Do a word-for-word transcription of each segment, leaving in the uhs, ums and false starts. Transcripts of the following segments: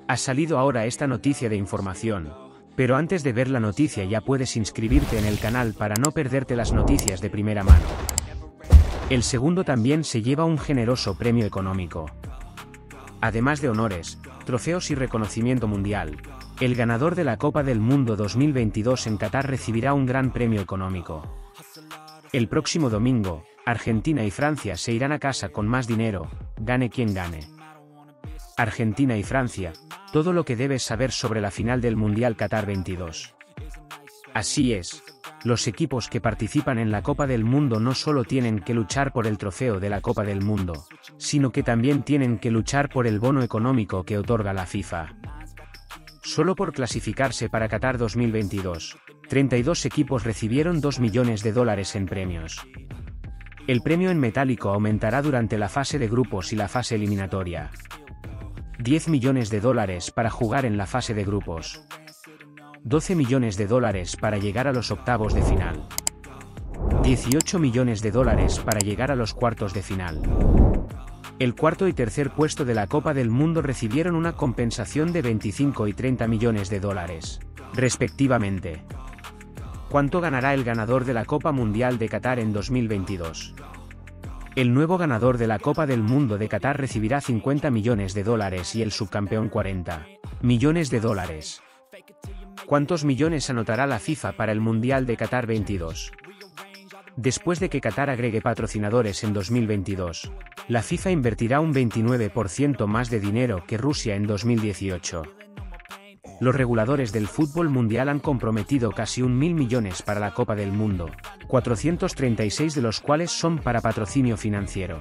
Ha salido ahora esta noticia de información, pero antes de ver la noticia ya puedes inscribirte en el canal para no perderte las noticias de primera mano. El segundo también se lleva un generoso premio económico. Además de honores, trofeos y reconocimiento mundial, el ganador de la Copa del Mundo dos mil veintidós en Qatar recibirá un gran premio económico. El próximo domingo, Argentina y Francia se irán a casa con más dinero, gane quien gane. Argentina y Francia, todo lo que debes saber sobre la final del Mundial Qatar veintidós. Así es, los equipos que participan en la Copa del Mundo no solo tienen que luchar por el trofeo de la Copa del Mundo, sino que también tienen que luchar por el bono económico que otorga la FIFA. Solo por clasificarse para Qatar dos mil veintidós, treinta y dos equipos recibieron dos millones de dólares en premios. El premio en metálico aumentará durante la fase de grupos y la fase eliminatoria. diez millones de dólares para jugar en la fase de grupos. doce millones de dólares para llegar a los octavos de final. dieciocho millones de dólares para llegar a los cuartos de final. El cuarto y tercer puesto de la Copa del Mundo recibieron una compensación de veinticinco y treinta millones de dólares, respectivamente. ¿Cuánto ganará el ganador de la Copa Mundial de Qatar en dos mil veintidós? El nuevo ganador de la Copa del Mundo de Qatar recibirá cincuenta millones de dólares y el subcampeón cuarenta millones de dólares. ¿Cuántos millones anotará la FIFA para el Mundial de Qatar veintidós? Después de que Qatar agregue patrocinadores en dos mil veintidós, la FIFA invertirá un veintinueve por ciento más de dinero que Rusia en dos mil dieciocho. Los reguladores del fútbol mundial han comprometido casi un mil millones para la Copa del Mundo, cuatrocientos treinta y seis de los cuales son para patrocinio financiero.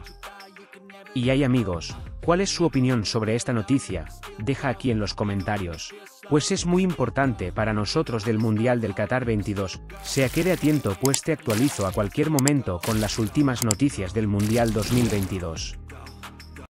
Y hay amigos, ¿cuál es su opinión sobre esta noticia? Deja aquí en los comentarios, pues es muy importante para nosotros del Mundial del Qatar veintidós, sea quede atento pues te actualizo a cualquier momento con las últimas noticias del Mundial dos mil veintidós.